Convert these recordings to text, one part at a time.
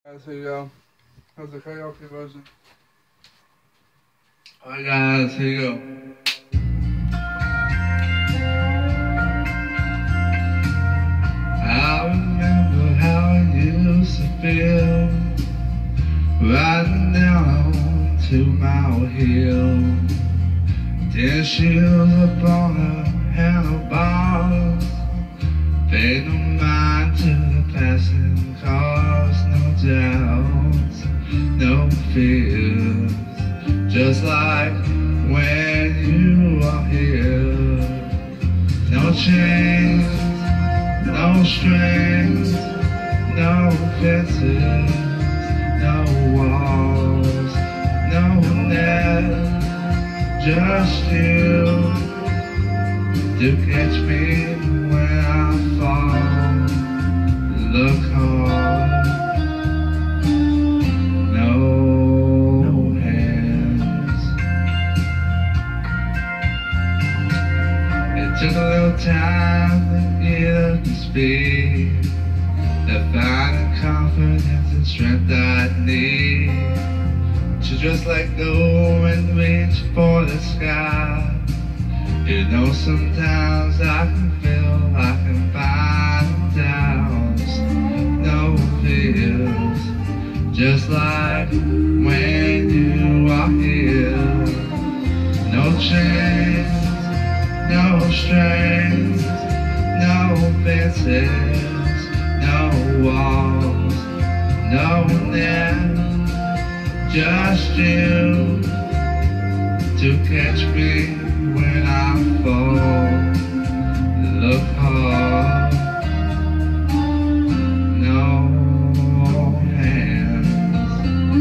Guys, here you go. How's the karaoke version? Alright guys, here you go. I remember how it used to feel riding down 2 Mile Hill. 10 shoes upon the handlebars, paid no mind to the passing cars. No doubts, no fears, just like when you are here. No chains, no strings, no fences, no walls, no net, just you to catch me when I fall. Look hard, no hands. It took a little time to get up to speed, to find the confidence and strength I need, to just let go and reach for the sky. You know, sometimes I can feel, I can find doubts, no fears, just like when you are here. No chains, no strings, no fences, no walls, no net, just you to catch me when I fall. Look hard, no hands.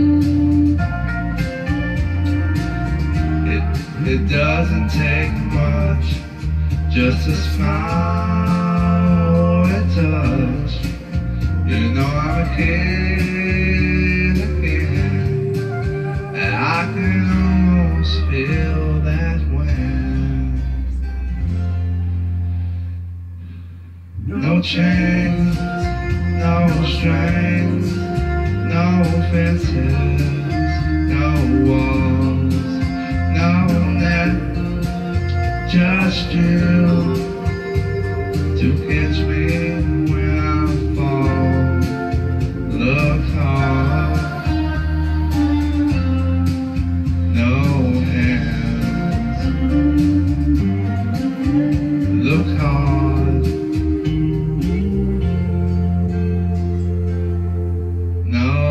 It doesn't take much, just a smile or a touch. You know I'm a kid again, and I can almost feel that when no chains, no strings, no fences, no walls, no net, just you to catch me when I fall. Look hard, no hands. Look hard, no